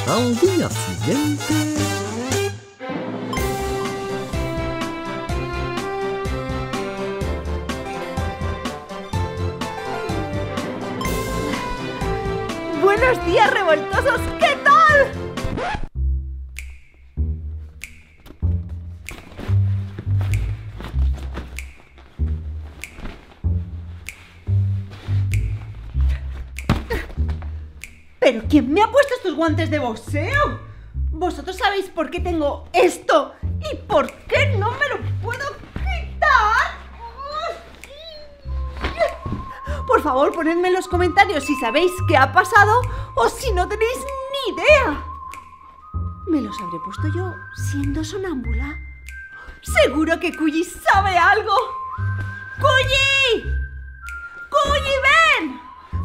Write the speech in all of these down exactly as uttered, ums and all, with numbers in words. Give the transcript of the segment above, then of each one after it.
Al día siguiente... ¡Buenos días, revoltosos! ¿Qué tal? ¿Pero quién me ha puesto estos guantes de boxeo? ¿Vosotros sabéis por qué tengo esto? ¿Y por qué no me lo puedo quitar? Por favor, ponedme en los comentarios si sabéis qué ha pasado o si no tenéis ni idea. ¿Me los habré puesto yo siendo sonámbula? Seguro que Kuyi sabe algo. ¡Kuyi! ¡Kuyi, ven!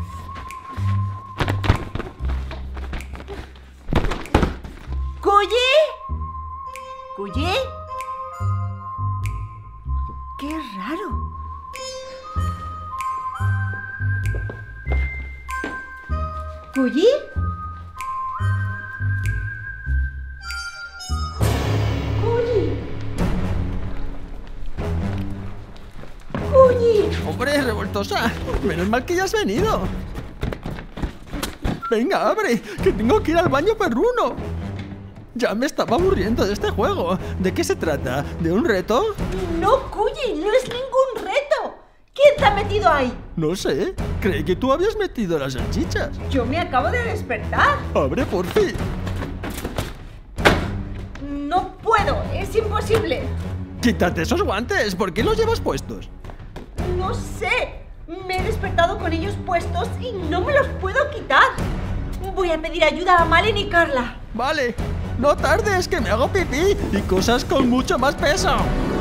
¿Kuyi? ¿Kuyi? ¡Qué raro! ¿Kuyi? ¿Kuyi? ¿Kuyi? ¡Hombre, revoltosa! ¡Menos mal que ya has venido! ¡Venga, abre! ¡Que tengo que ir al baño perruno! Ya me estaba aburriendo de este juego. ¿De qué se trata? ¿De un reto? No, Kuyi, no es ningún reto. ¿Quién te ha metido ahí? No sé. Creí que tú habías metido las salchichas. Yo me acabo de despertar. ¡Abre, por fin! No puedo, es imposible. ¡Quítate esos guantes! ¿Por qué los llevas puestos? No sé. Me he despertado con ellos puestos y no me los puedo quitar. Voy a pedir ayuda a Malen y Carla. Vale. No tardes, que me hago pipí y cosas con mucho más peso.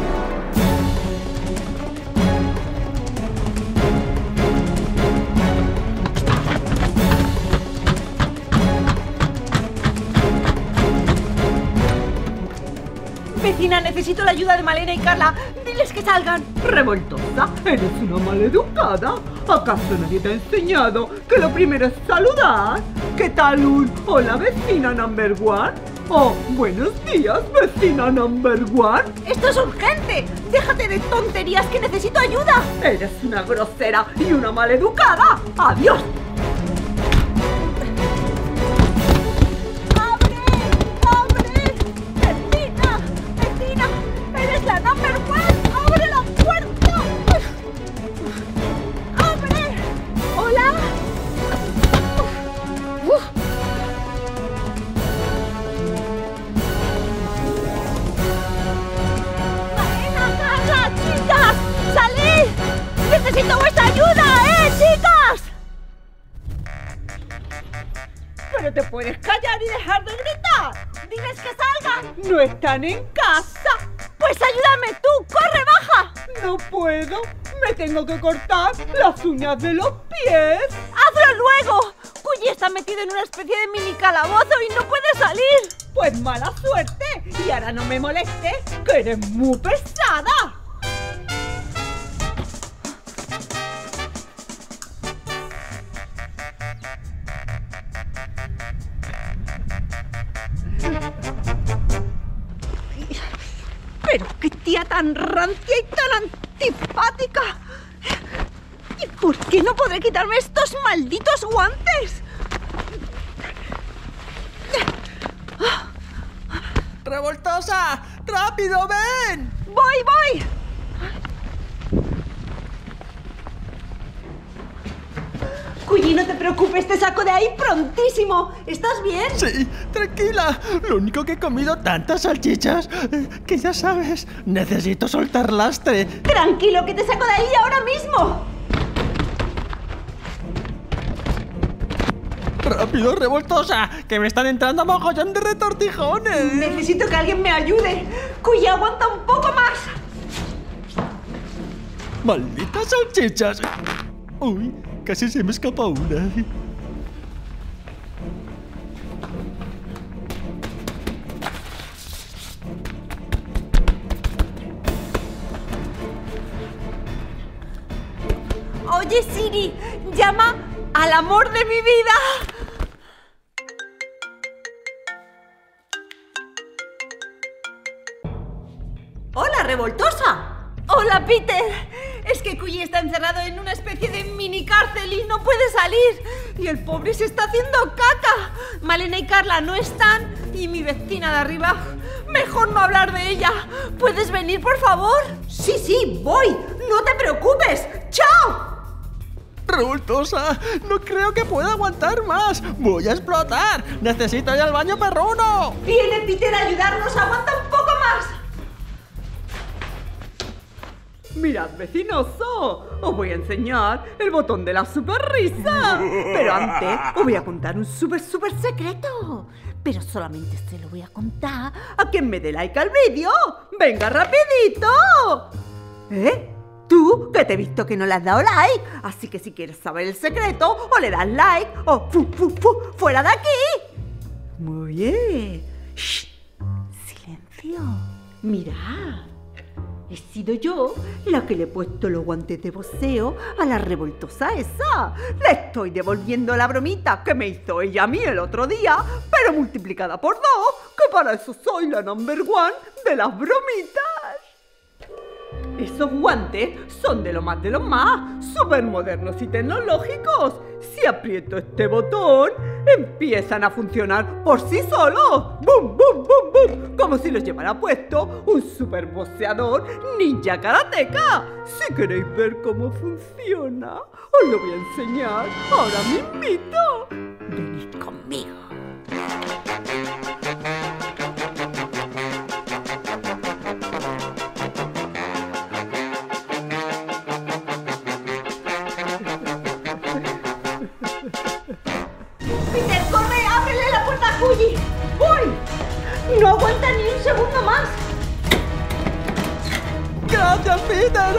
Vecina, necesito la ayuda de Malena y Carla. Diles que salgan. Revoltosa, eres una maleducada. ¿Acaso nadie te ha enseñado que lo primero es saludar? ¿Qué tal un hola vecina number one? Oh, buenos días, vecina number one. ¡Esto es urgente! ¡Déjate de tonterías, que necesito ayuda! Eres una grosera y una maleducada. ¡Adiós! ¡Abre! ¡Abre! ¡Vecina! ¡Vecina! ¡Eres la number one! ¡Abre la puerta! ¡Abre! ¿Hola? Uf. ¡Malena, Carla, chicas! ¡Salid! ¡Necesito vuestra ayuda, eh, chicas! ¡Pero te puedes callar y dejar de gritar! ¡Diles que salgan! No están en casa. ¡Pues ayúdame tú! ¡Corre, baja! No puedo. Me tengo que cortar las uñas de los pies. ¡Hazlo luego! Kuyi está metido en una especie de mini calabozo y no puede salir. Pues mala suerte. Y ahora no me molestes, que eres muy pesada. Pero qué tía tan rancia y tan antipática. ¿Y por qué no podré quitarme estos malditos guantes? ¡Revoltosa! ¡Rápido, ven! ¡Voy, voy! Kuyi, no te preocupes, te saco de ahí prontísimo. ¿Estás bien? Sí, tranquila. Lo único que he comido tantas salchichas eh, que ya sabes, necesito soltar lastre. Tranquilo, que te saco de ahí ahora mismo. ¡Rápido, revoltosa! ¡Que me están entrando mogollón de retortijones! Necesito que alguien me ayude. Kuyi, aguanta un poco más. ¡Malditas salchichas! Uy, casi se me escapa una. Oye, Siri, llama al amor de mi vida. revoltosa. Hola, Peter. Es que Cuyi está encerrado en una especie de mini cárcel y no puede salir. Y el pobre se está haciendo caca. Malena y Carla no están. Y mi vecina de arriba, mejor no hablar de ella. ¿Puedes venir, por favor? Sí, sí, voy. No te preocupes. ¡Chao! Revoltosa, no creo que pueda aguantar más. Voy a explotar. Necesito ir al baño perruno. Viene Peter a ayudarnos. Aguanta un poco más. Mirad, vecinoso, os voy a enseñar el botón de la super risa. Pero antes os voy a contar un super super secreto. Pero solamente se lo voy a contar a quien me dé like al vídeo. ¡Venga, rapidito! ¿Eh? Tú, que te he visto que no le has dado like. Así que si quieres saber el secreto, o le das like, o fu, fu, fu, fuera de aquí. Muy bien. Shh. Silencio. Mirad. He sido yo la que le he puesto los guantes de boxeo a la revoltosa esa. Le estoy devolviendo la bromita que me hizo ella a mí el otro día, pero multiplicada por dos, que para eso soy la number one de las bromitas. Esos guantes son de lo más de lo más, súper modernos y tecnológicos. Si aprieto este botón, empiezan a funcionar por sí solos. ¡Bum, bum, bum, bum! Como si los llevara puesto un super boxeador ninja karateca. Si queréis ver cómo funciona, os lo voy a enseñar ahora mismito. Venid conmigo. Peter, corre, ábrele la puerta a Cuyi. ¡Voy! No aguanta ni un segundo más. ¡Gracias, Peter!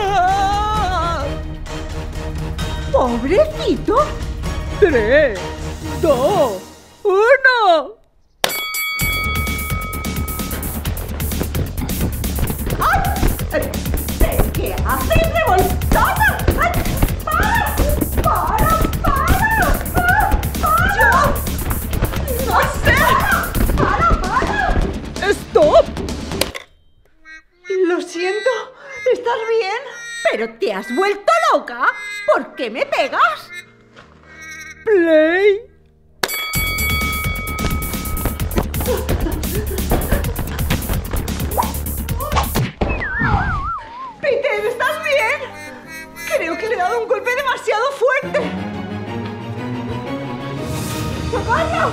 ¡Pobrecito! ¡Tres, dos, uno! ¡Ay! ¿Qué haces, revoltosa? ¡Ay! ¡Para! ¡Para! ¡Para! ¡Para! ¡Para! ¡No sé! ¡Para! ¡Para! ¡Stop! Lo siento. ¿Estás bien? ¿Pero te has vuelto loca? ¿Por qué me pegas? Play. Peter, ¿estás bien? Creo que le he dado un golpe demasiado fuerte. ¡Vaya!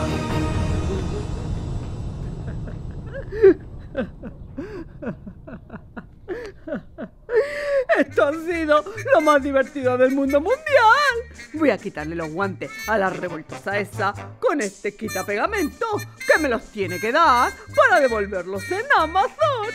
Esto ha sido lo más divertido del mundo mundial. Voy a quitarle los guantes a la revoltosa esa con este quitapegamento que me los tiene que dar para devolverlos en Amazon.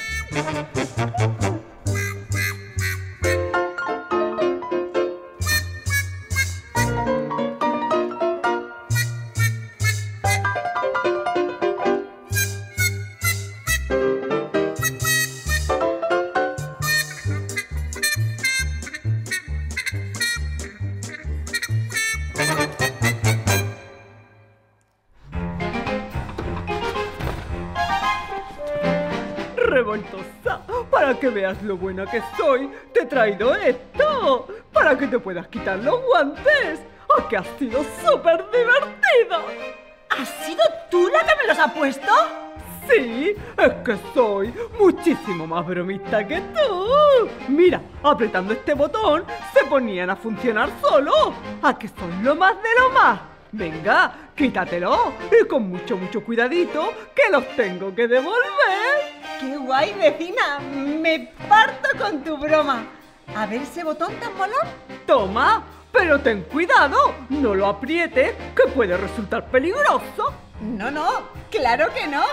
Revoltosa, para que veas lo buena que soy, te he traído esto, para que te puedas quitar los guantes. ¡Ah, que ha sido súper divertido! ¿Has sido tú la que me los ha puesto? Sí, es que soy muchísimo más bromista que tú. Mira, apretando este botón se ponían a funcionar solo. ¿A que son lo más de lo más? Venga, quítatelo y con mucho, mucho cuidadito que los tengo que devolver. ¡Qué guay, vecina! Me parto con tu broma. A ver ese botón tan molón. Toma, pero ten cuidado, no lo aprietes, que puede resultar peligroso. No, no, claro que no.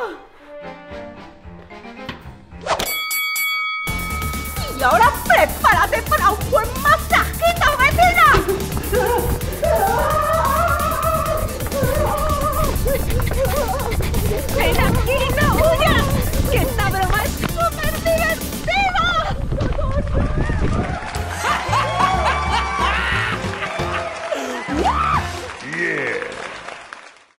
Y ahora prepárate para un buen masajito, vecina.